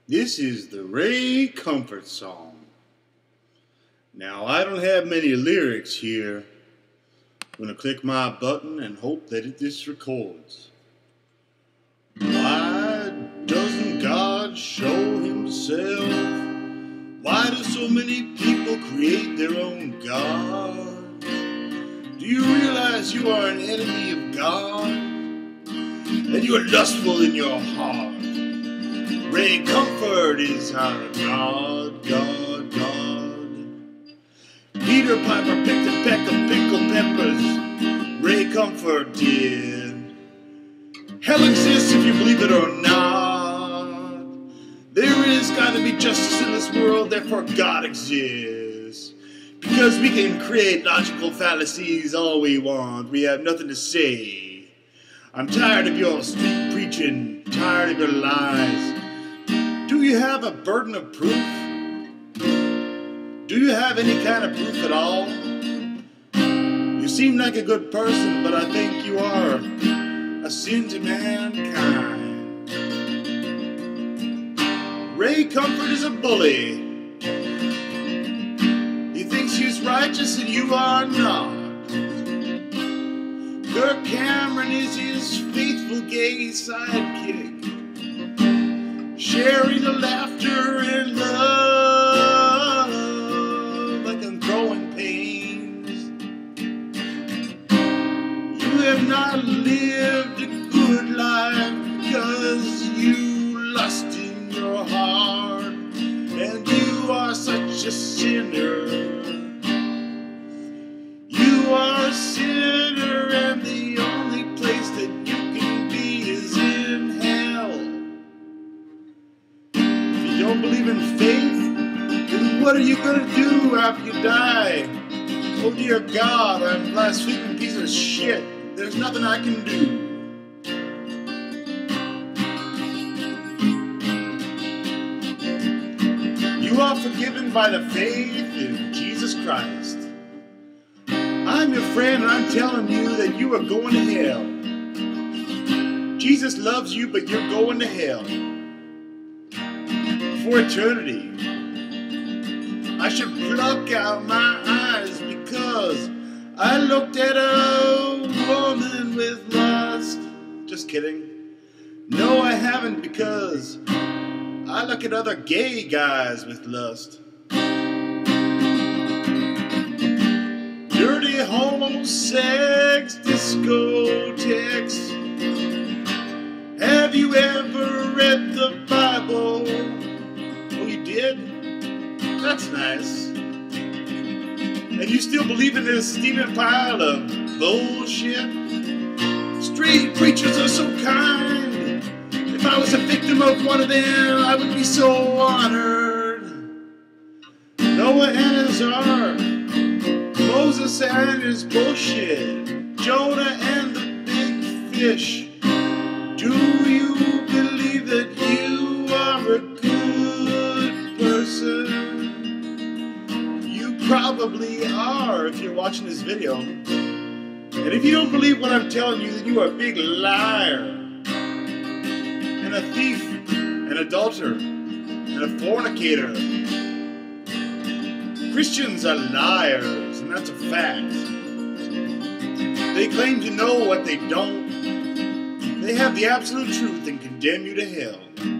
This is the Ray Comfort song. Now, I don't have many lyrics here. I'm going to click my button and hope that this records. Why doesn't God show himself? Why do so many people create their own God? Do you realize you are an enemy of God? And you are lustful in your heart. Ray Comfort is our God, God, God. Peter Piper picked a peck of pickled peppers. Ray Comfort did. Hell exists if you believe it or not. There is gotta be justice in this world, therefore God exists. Because we can create logical fallacies all we want. We have nothing to say. I'm tired of your street preaching, tired of your lies. Do you have a burden of proof? Do you have any kind of proof at all? You seem like a good person, but I think you are a sin to mankind. Ray Comfort is a bully. He thinks he's righteous and you are not. Kirk is his faithful gay sidekick, sharing the laughter and love like I'm growing pains. You have not lived a good life because you lust in your heart, and you are such a sinner. You are a sinner, and the only place that you can be is in hell. If you don't believe in faith, then what are you going to do after you die? Oh dear God, I'm a blaspheming piece of shit. There's nothing I can do. You are forgiven by the faith in Jesus Christ. I'm your friend, and I'm telling you that you are going to hell. Jesus loves you, but you're going to hell for eternity. I should pluck out my eyes because I looked at a woman with lust. Just kidding. No, I haven't, because I look at other gay guys with lust. Dirty homosex discotheques. Have you ever read the Bible? Oh, you did? That's nice. And you still believe in this steaming pile of bullshit? Street preachers are so kind. If I was a victim of one of them, I would be so honored. Noah and his ark, Moses and his bullshit, Jonah and the big fish. Do you believe that you are a good person? You probably are if you're watching this video. And if you don't believe what I'm telling you, then you are a big liar, and a thief, an adulterer, and a fornicator. Christians are liars, and that's a fact. They claim to know what they don't. They have the absolute truth and condemn you to hell.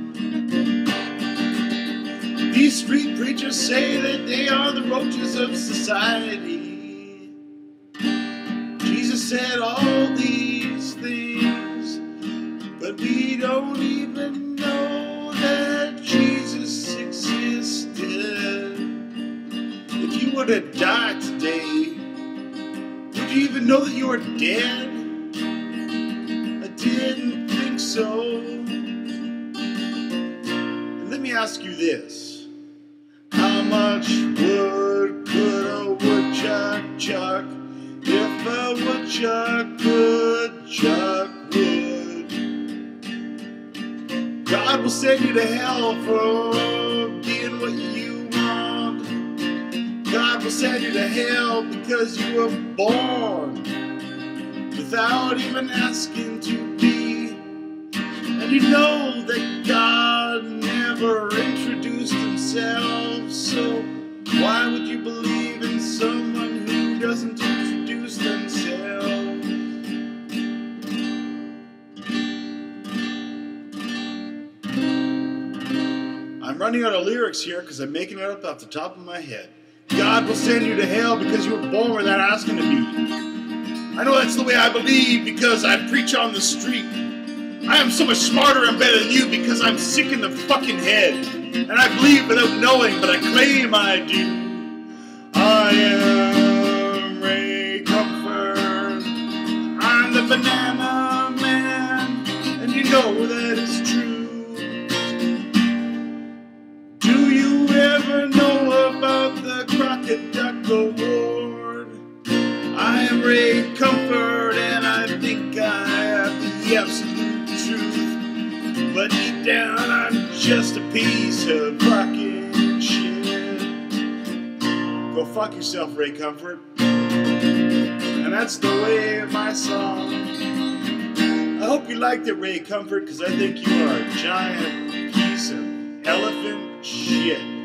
These street preachers say that they are the roaches of society. Jesus said all these things, but we don't even know that Jesus existed. If you were to die today, would you even know that you are dead? I didn't think so. And let me ask you this. How much wood could a woodchuck chuck if a woodchuck could chuck wood? God will send you to hell for being what you want. God will send you to hell because you were born without even asking to be. And you know that God never never introduced themselves. So why would you believe in someone who doesn't introduce themselves? I'm running out of lyrics here because I'm making it up off the top of my head. God will send you to hell because you were born without asking to be. I know that's the way I believe because I preach on the street. I am so much smarter and better than you because I'm sick in the fucking head. And I believe without knowing, but I claim I do. I am Ray Comfort. I'm the banana man. And you know that is true. Do you ever know about the Crockett Duck Award? I am Ray Comfort and I think I have the absolute truth. But deep down I'm just a piece of fucking shit. Go fuck yourself, Ray Comfort. And that's the way of my song. I hope you liked it, Ray Comfort, because I think you are a giant piece of elephant shit.